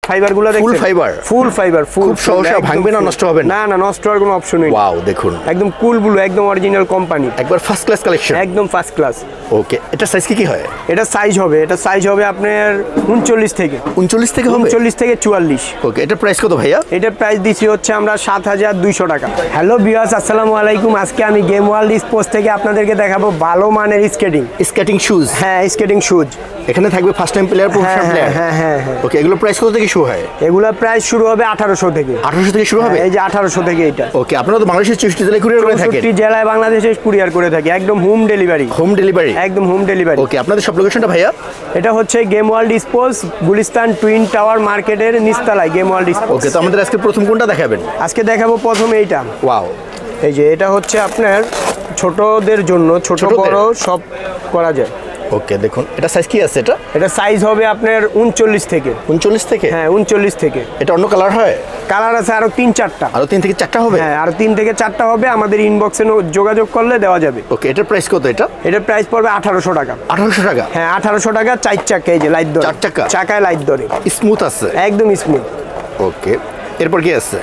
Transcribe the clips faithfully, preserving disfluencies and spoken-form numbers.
Fibre গুলো দেখেন, ফুল fibre, ফুল fibre, ফুল সহজে ভাঙবে না, নষ্ট হবে না? না না, নষ্ট হওয়ার কোনো অপশন নেই। ওয়াও দেখুন, একদম কুল ব্লু, একদম অরিজিনাল কোম্পানি, একবার ফার্স্ট ক্লাস কালেকশন, একদম ফার্স্ট ক্লাস। ওকে, এটা সাইজ কি কি হয়? এটা সাইজ হবে, এটা সাইজ হবে আপনার উনচল্লিশ থেকে উনচল্লিশ থেকে হবে, উনচল্লিশ থেকে চুয়াল্লিশ। ওকে, এটা প্রাইস কত ভাইয়া? এটার প্রাইস দিচ্ছি হচ্ছে আমরা সাত হাজার দুইশো টাকা। হ্যালো ভিউয়ার্স, আসসালামু আলাইকুম। আজকে আমি গেম ওয়ার্ল্ড স্পোর্টস থেকে আপনাদেরকে দেখাবো ভালো মানের স্কেটিং স্কেটিং শুজ। হ্যাঁ, স্কেটিং শুজ। এখানে থাকবে first time player, professional player. হ্যাঁ হ্যাঁ হ্যাঁ। ওকে, এগুলো প্রাইস কত থেকে শুরু হয়? এগুলা প্রাইস শুরু হবে আঠারোশো থেকে। আঠারোশো থেকে শুরু হবে? এই যে আঠারোশো থেকে এটা। ওকে, আপনারা তো বাংলাদেশের চৌষট্টি জেলায় কুরিয়ার করে থাকেন? চৌষট্টি জেলায় বাংলাদেশে কুরিয়ার করে থাকি, একদম হোম ডেলিভারি। Home delivery? একদম হোম ডেলিভারি। ওকে, আপনাদের সব লোকেশনটা ভাইয়া? এটা হচ্ছে game world sports, Gulistan twin tower মার্কেটের নিচতলায় গেম ওয়ার্ল্ড স্পোর্টস। ওকে, তো আমাদের আজকে প্রথম কোনটা দেখাবেন? আজকে দেখাবো প্রথমে এইটা। ওয়াও, এই যে এটা হচ্ছে আপনার ছোটদের জন্য, ছোট বড় সব করা যায়। ওকে, দেখুন এটা সাইজ কি আছে? এটা এটা সাইজ হবে আপনার উনচল্লিশ থেকে। উনচল্লিশ থেকে? হ্যাঁ, উনচল্লিশ থেকে। এটা অন্য কালার হয়? কালার আছে আরো তিন চারটা। আরো তিন থেকে চারটা হবে? হ্যাঁ, আরো তিন থেকে চারটা হবে, আমাদের ইনবক্সে যোগাযোগ করলে দেওয়া যাবে। ওকে, এটার প্রাইস কত? এটা এটার প্রাইস পড়বে আঠারোশো টাকা। আঠারোশো টাকা? হ্যাঁ, আঠারোশো টাকা। চার চাকা, এই যে লাইট ধরে, চার চাকা, চাকায় লাইট ধরে, স্মুথ আছে, একদম স্মুথ। ওকে, এরপর কি আছে?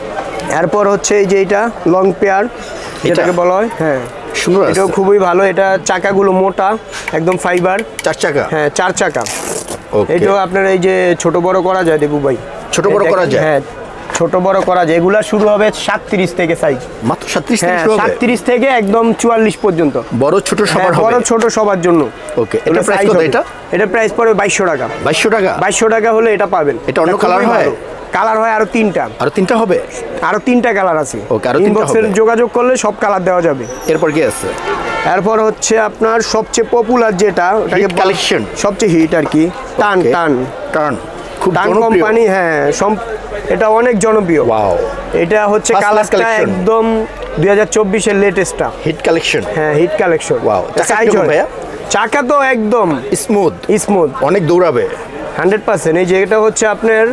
এরপর হচ্ছে এই যে এটা লং পেয়ার, এটাকে বলা হয়। হ্যাঁ, সুন্দর, এটাও খুবই ভালো। এটা চাকাগুলো মোটা, একদম ফাইবার। চার চাকা? হ্যাঁ, চার চাকা। ওকে, এটাও আপনার এই যে ছোট বড় করা যায় দেবু ভাই, ছোট বড় করা যায়? হ্যাঁ, ছোট বড় করা যায়। এগুলা শুরু হবে সাতত্রিশ থেকে সাইজ, মাত্র সাতত্রিশ থেকে হ্যাঁ, শুরু হবে? সাতত্রিশ থেকে একদম চুয়াল্লিশ পর্যন্ত, বড় ছোট সবার হবে? বড় ছোট সবার জন্য। ওকে, এটা প্রাইস কত? এটা এটা প্রাইস পড়বে বাইশশো টাকা। বাইশশো টাকা? বাইশশো টাকা হলে এটা পাবেন। এটা অন্য কালার হয়? কালার হয় আরো তিনটা। আরো তিনটা হবে? আরো তিনটা কালার আছে। ওকে, আরো তিনটা ইনবক্সে হবে, যোগাযোগ করলে সব কালার দেওয়া যাবে। এরপর কি আছে? এরপর হচ্ছে আপনার সবচেয়ে পপুলার যেটা, ওটাকে কালেকশন, সবচেয়ে হিট আর কি, টান টান টান, খুব টান জনপ্রিয় কোম্পানি। হ্যাঁ, এটা অনেক জনপ্রিয়। ওয়াও, এটা হচ্ছে কালারটা একদম দুই হাজার চব্বিশের লেটেস্টটা হিট কালেকশন। হ্যাঁ, হিট কালেকশন। ওয়াও, সাইজ ভাইয়া? চাকা তো একদম স্মুথ, স্মুথ, অনেক দৌড়াবে হান্ড্রেড পার্সেন্ট। এই যে এটা হচ্ছে আপনার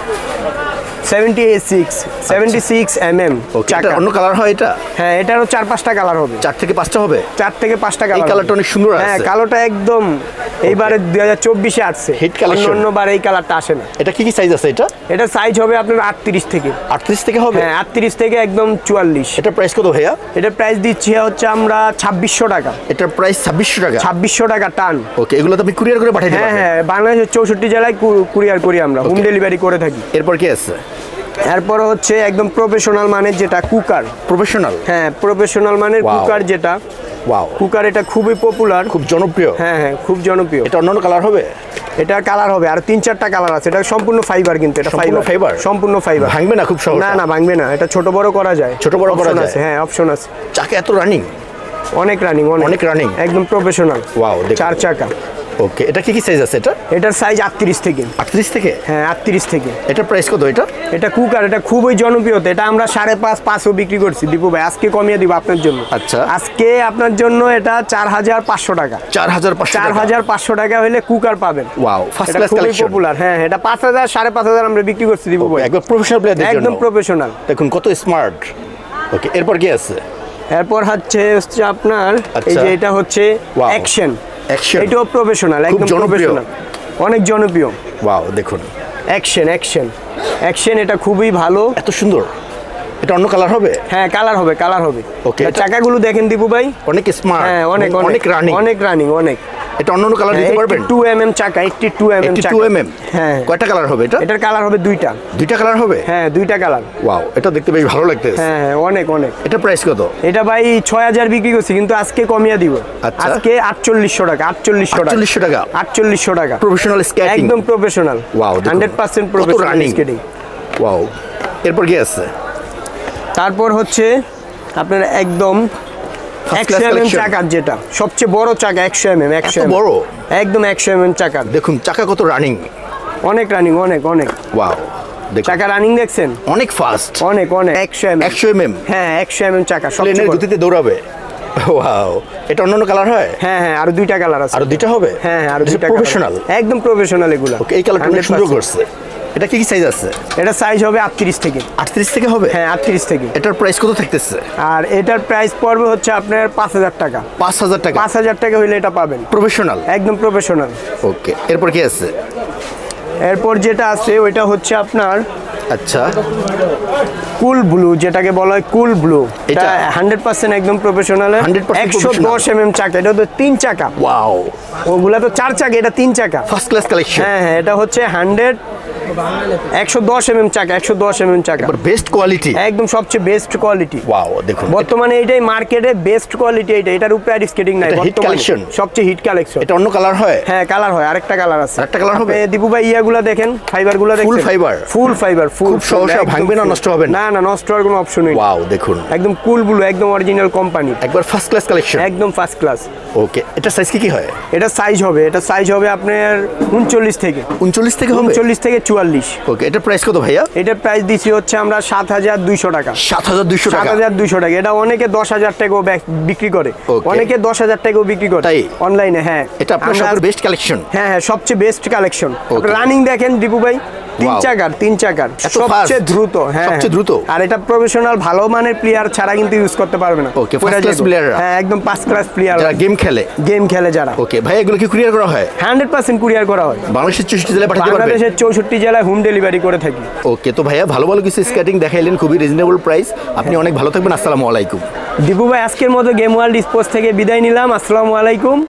seventy six seventy six M M চাকা। অন্য কালার হয় এটা? হ্যাঁ, এটারও চার পাঁচটা কালার হবে। চার থেকে পাঁচটা হবে? চার থেকে পাঁচটা কালার। এই কালারটা অনেক সুন্দর আছে। হ্যাঁ, কালোটা একদম এইবারে দুই হাজার চব্বিশে আসছে, হিট কালেকশন। অন্যবার এই কালারটা আসে না। এটা কি কি সাইজ আছে? এটা এটা সাইজ হবে আপনার আটত্রিশ থেকে। আটত্রিশ থেকে হবে? হ্যাঁ, আটত্রিশ থেকে একদম চুয়াল্লিশ। এটা প্রাইস কত ভাইয়া? এটা প্রাইস দিচ্ছি হচ্ছে আমরা ছাব্বিশশো টাকা। এটার প্রাইস ছাব্বিশশো টাকা? ছাব্বিশশো টাকা টান। ওকে, এগুলো তো আপনি কুরিয়ার করে পাঠিয়ে দিবেন? হ্যাঁ হ্যাঁ, বাংলাদেশের চৌষট্টি জেলায় কুরিয়ার করি আমরা, হোম ডেলিভারি করে থাকি। এরপর কি আছে? এরপর হচ্ছে একদম প্রফেশনাল মানের যেটা কুকার। প্রফেশনাল? হ্যাঁ, প্রফেশনাল মানের কুকার যেটা। ওয়াও, কুকার এটা খুবই পপুলার, খুব জনপ্রিয়। হ্যাঁ হ্যাঁ, খুব জনপ্রিয়। এটা অন্যান্য কালার হবে? এটা কালার হবে আর তিন চারটা কালার আছে। এটা সম্পূর্ণ ফাইবার, কিন্তু এটা ফাইবার ফাইবার সম্পূর্ণ ফাইবার। ভাঙবে না খুব সহজে? না না, ভাঙবে না। এটা ছোট বড় করা যায়, ছোট বড় করা যায়? হ্যাঁ, অপশন আছে। চাকা এত রানিং? অনেক রানিং, অনেক রানিং, একদম প্রফেশনাল। ওয়াও, চার চাকা। ওকে, এটা কি কি সাইজ আছে? এটা এটার সাইজ আটত্রিশ থেকে। আটত্রিশ থেকে? হ্যাঁ, আটত্রিশ থেকে। এটার প্রাইস কত? এটা এটা কুকার, এটা খুবই জনপ্রিয়। এটা আমরা সাড়ে পাঁচ পাঁচও বিক্রি করছি দীপু ভাই, আজকে কমিয়ে দিব আপনার জন্য। আচ্ছা, আজকে আপনার জন্য এটা চার হাজার পাঁচশো টাকা। চার হাজার পাঁচশো? চার হাজার পাঁচশো টাকা হলে কুকার পাবেন। Wow, first class collection, popular. হ্যাঁ, এটা পাঁচ হাজার সাড়ে পাঁচ হাজার আমরা বিক্রি করছি দীপু ভাই, একদম প্রফেশনাল প্লেয়ারদের জন্য। একদম প্রফেশনাল, দেখুন কত স্মার্ট। ওকে, এরপর কি আছে? এরপর হচ্ছে হচ্ছে আপনার এই যে এটা হচ্ছে অ্যাকশন। অ্যাকশন, এটাও প্রফেশনাল, একদম প্রফেশনাল, অনেক জনপ্রিয়। ওয়াও, দেখুন অ্যাকশন, অ্যাকশন, অ্যাকশন। এটা খুবই ভালো, এত সুন্দর। এটা অন্য কালার হবে? হ্যাঁ, কালার হবে, কালার হবে। ওকে, চাকাগুলো দেখেন দীপু ভাই, অনেক স্মার্ট। হ্যাঁ, অনেক অনেক রানিং, অনেক রানিং, অনেক। এটা অন্য কালার দিতে পারবেন? টু এম এম চাকা, এইটটি টু এম এম চাকা। Two M M? হ্যাঁ। কয়টা কালার হবে এটা? এটার কালার হবে দুইটা। দুইটা কালার হবে? হ্যাঁ, দুইটা কালার। ওয়াও, এটা দেখতে বেশ ভালো লাগতেছে। হ্যাঁ হ্যাঁ, অনেক অনেক। এটা প্রাইস কত? এটা ভাই ছয় হাজার বিক্রি করছি, কিন্তু আজকে কমিয়ে দিব। আচ্ছা, আজকে আটচল্লিশশো টাকা। আটচল্লিশশো টাকা? আটচল্লিশশো টাকা? আটচল্লিশশো টাকা। প্রফেশনাল স্কেটিং, একদম professional. Wow, hundred percent professional skating. Wow, এরপর কি আছে? তারপর হচ্ছে আপনার একদম একশো এম এম চাকার, যেটা সবচেয়ে বড় চাকা, একশো এম এম। একশো বড়, একদম একশো এম এম চাকার। দেখুন চাকা কত রানিং, অনেক রানিং, অনেক অনেক। ওয়াও, চাকা রানিং দেখছেন? অনেক ফাস্ট, অনেক অনেক। একশো এম এম, একশো এম এম? হ্যাঁ, একশো এম এম চাকা, প্লেনের গতিতে দৌড়াবে। ওয়াও, এটা অন্যান্য কালার হয়? হ্যাঁ হ্যাঁ, আরো দুইটা কালার আছে। আরো দুইটা হবে? হ্যাঁ হ্যাঁ, আরো দুইটা। প্রফেশনাল, একদম প্রফেশনাল এগুলো। ওকে, এই কালারটা অনেক সুন্দর করছে। এটা কি কি সাইজ আছে? এটা সাইজ হবে আটত্রিশ থেকে। আটত্রিশ থেকে হবে? হ্যাঁ, আটত্রিশ থেকে। এটার প্রাইস কত থাকতেছে? আর এটার প্রাইস পড়বে হচ্ছে আপনার পাঁচ হাজার টাকা। পাঁচ হাজার টাকা? পাঁচ হাজার টাকা হইলে এটা পাবেন। প্রফেশনাল, একদম প্রফেশনাল। ওকে, এরপর কি আছে? এরপর যেটা আছে ওইটা হচ্ছে আপনার আচ্ছা কুল ব্লু, যেটাকে বলা হয় কুল ব্লু। এটা হান্ড্রেড পার্সেন্ট একদম প্রফেশনাল, একশো দশ এম এম চাকা। এটা তো তিন চাকা। ওয়াও, ওগুলা তো চার চাকা, এটা তিন চাকা, ফার্স্ট ক্লাস কালেকশন। হ্যাঁ হ্যাঁ, এটা হচ্ছে হান্ড্রেড একশো দশ এম এম চাকা, একশো দশ এম এম চাকা, বেস্ট কোয়ালিটি, একদম সবচেয়ে বেস্ট কোয়ালিটি। ওয়াও, দেখুন বর্তমানে এইটাই মার্কেটে বেস্ট কোয়ালিটি। এইটা এটার উপরে আর স্কেটিং নাই, হিট কালেকশন, সবচেয়ে হিট কালেকশন। এটা অন্য কালার হয়? হ্যাঁ কালার হয়, আরেকটা কালার আছে। আরেকটা কালার হবে? দীপু ভাই ইয়াগুলা দেখেন, ফাইবার গুলা দেখেন, ফুল ফাইবার, ফুল ফাইবার, ফুল সহসা ভাঙবে না, নষ্ট হবে না? না, নষ্ট হওয়ার কোনো অপশনই নেই। ওয়াও, দেখুন একদম কুল ব্লু, একদম অরিজিনাল কোম্পানি, একবার ফার্স্ট ক্লাস কালেকশন, একদম ফার্স্ট ক্লাস। ওকে, এটা সাইজ কি কি হয়? এটা সাইজ হবে, এটা সাইজ হবে আপনার উনচল্লিশ থেকে উনচল্লিশ থেকে হবে, উনচল্লিশ থেকে চুয়াল্লিশ। ওকে, এটা প্রাইস কত ভাইয়া? এটার প্রাইস দিচ্ছি হচ্ছে আমরা সাত হাজার দুইশো টাকা। সাত হাজার দুইশো টাকা? সাত হাজার দুইশো টাকা। এটা অনেকে দশ হাজার টাকাও বিক্রি করে, অনেকে দশ হাজার টাকাও বিক্রি করে অনলাইনে। হ্যাঁ, এটা আপনার সবার বেস্ট কালেকশন। হ্যাঁ হ্যাঁ, সবচেয়ে বেস্ট কালেকশন। রানিং দেখেন দীপু ভাই, তিন চাকার, তিন চাকার, সবচেয়ে দ্রুত। হ্যাঁ, সবচেয়ে দ্রুত। আর এটা প্রফেশনাল ভালো মানের প্লেয়ার ছাড়া কিন্তু ইউজ করতে পারবে না। Okay, first class player. হ্যাঁ, একদম ফার্স্ট ক্লাস প্লেয়ার যারা গেম খেলে, গেম খেলে যারা। ওকে ভাই, এগুলো কি কুরিয়ার করা হয়? হান্ড্রেড পার্সেন্ট কুরিয়ার করা হয়। বাংলাদেশের চৌষট্টি জেলায় পাঠাতে পারবে? বাংলাদেশের চৌষট্টি জেলায় হোম ডেলিভারি করে থাকি। ওকে, তো ভাইয়া ভালো ভালো কিছু স্কেটিং দেখাইলেন, খুবই রিজনেবল প্রাইস। আপনি অনেক ভালো থাকবেন। আসসালামু আলাইকুম। দীপু ভাই, আজকের মতো গেম ওয়ার্ল্ড স্পোর্টস থেকে বিদায় নিলাম। আসসালামু আলাইকুম।